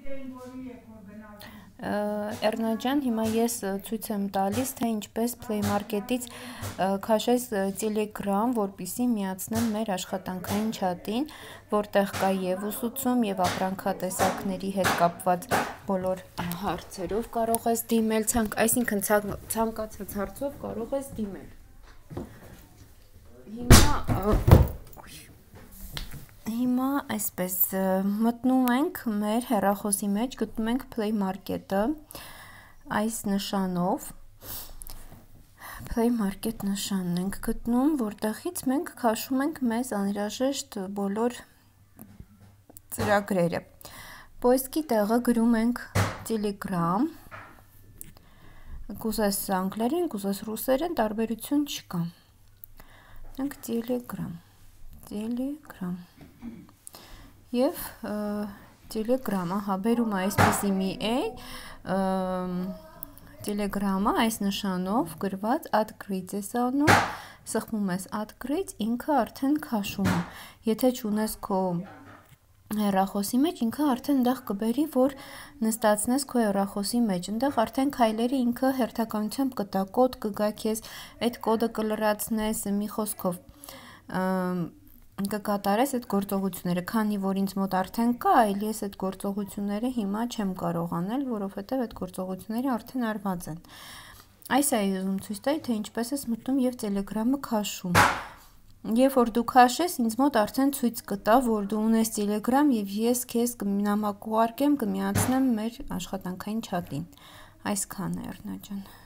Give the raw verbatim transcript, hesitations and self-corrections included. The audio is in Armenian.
Էռնա ջան, հիմա ես ցույց եմ տալիս, թե ինչպես Play Market-ից քաշես Telegram, որպեսզի միացնեմ մեր աշխատանքային չաթին, որտեղ կա եւ ուսուցում, եւ ապրանքատեսակների հետ կապված բոլոր հարցերով կարող ես դիմել, այսինքն ցանկացած հարցով կարող ես դիմել։ Հիմա Հիմա այսպես մտնում ենք մեր հեռախոսի մեջ, գտնում ենք Play Market-ը այս նշանով, Play Market նշանն ենք գտնում, որտեղից մենք քաշում ենք մեզ անհրաժեշտ բոլոր ծրագրերը։ Պոյսկի տեղը գրում ենք Telegram, կուզես անգլերեն, կուզես ռուսերեն, տարբերություն չկա։ Ենք Telegram, Telegram Եվ Telegram-ը, հա, բերում է այսպիսի մի է, Telegram-ը այս նշանով գրված add grades ես անում, սխմում ես add grades, ինքը արդեն քաշում է։ Եթե չունես քո հեռախոսի մեջ, ինքը արդեն այնտեղ կբերի, որ նստացնես քո հեռախոսի մեջ, այնտեղ արդեն քայլերը ինքը հերթականությամբ կտա, կոդ կգա քեզ, այդ կոդը կլրացնես, մի խոսքով կկատարես այդ գործողությունները, քանի որ ինձ մոտ արդեն կա, այլ ես այդ գործողությունները հիմա չեմ կարող անել, որովհետև այդ գործողությունները արդեն արված են։ Այս է ուզում ցույց տալ, թե ինչպես ես մտնում եւ Telegram-ը քաշում։ Երբ որ դու քաշես, ինձ մոտ արդեն ցույց կտա, որ դու ունես Telegram եւ ես քեզ կնամակուարկեմ, կմիացնեմ մեր աշխատանքային չաթին։ Այսքան է, Էռնա ջան։